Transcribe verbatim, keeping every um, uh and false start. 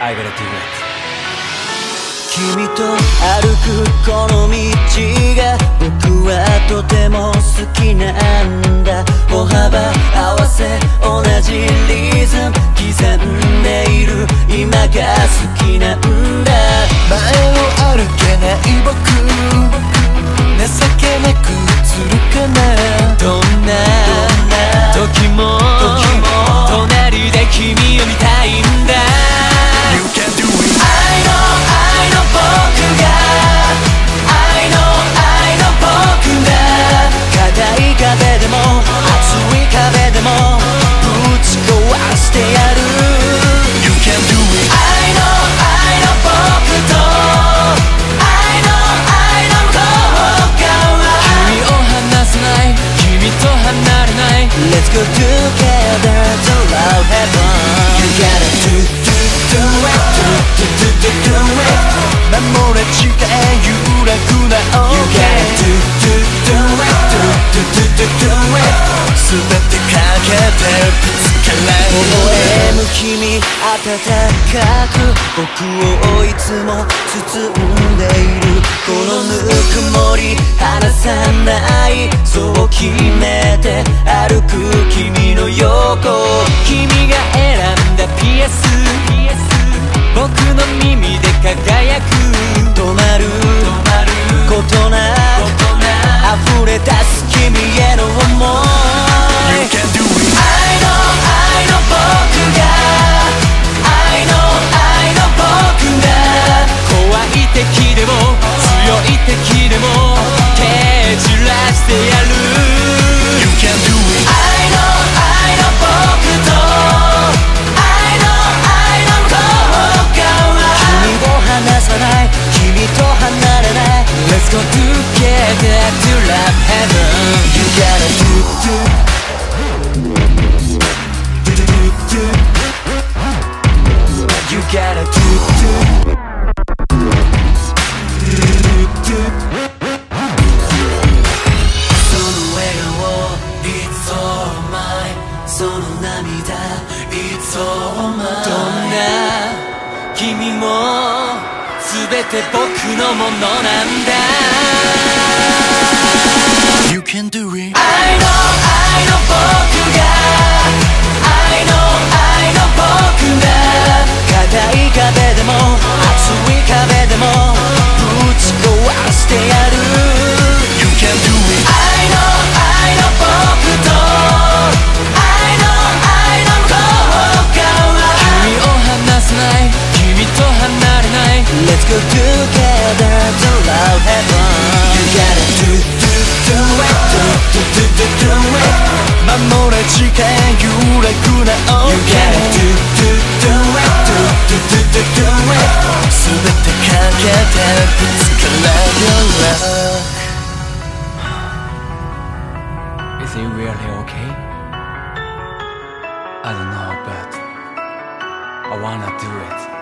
I gotta do it 君と歩くこの道が僕はとても好きなんだ歩幅合わせ同じリズム刻んでいる今が好きなんだ前を歩けない僕情けなく映るかなどんな時も隣で君を見たいんだ You can do it I know I know 僕が I know I know 僕が硬い壁でも熱い壁でもぶち壊してやる You can do it I know I know 僕と I know I know 向こう側君を離さない君と離れない Let's go together to love heaven You gotta do do do it do do do do it 守れ誓え揺らぐな You gotta do do do it do do do do do it 全てかけてぶつから微笑む君温かく僕をいつも包んでいるこのぬくもり離さないそう決めて歩く君の横君が選んだピアス僕の耳で輝く止まることなく溢れ出す君への想い You can do it I know I know 僕が I know I know 僕が怖い敵でも強い敵でも蹴散らしてやる You can do it I know I know 僕と I know I know 向こう側君を離さない君と離れない Let's go together to love heaven You gotta do do You gotta do doその笑顔 It's all mine その涙 It's all mine どんな君も全て僕のものなんだ You can do it I know I know 僕が I know I know 僕が硬い壁でも熱い壁でもぶち壊してやる You can do it I know I know 僕と I know I know 向こう側君を離さない君と離れない Let's go together to love heaven You gotta do do do it do do do do do it 守れ誓え揺らぐな You gotta do do do it do do do do do it 全てかけてぶつから Your love Is it really okay? I don't know but I wanna do it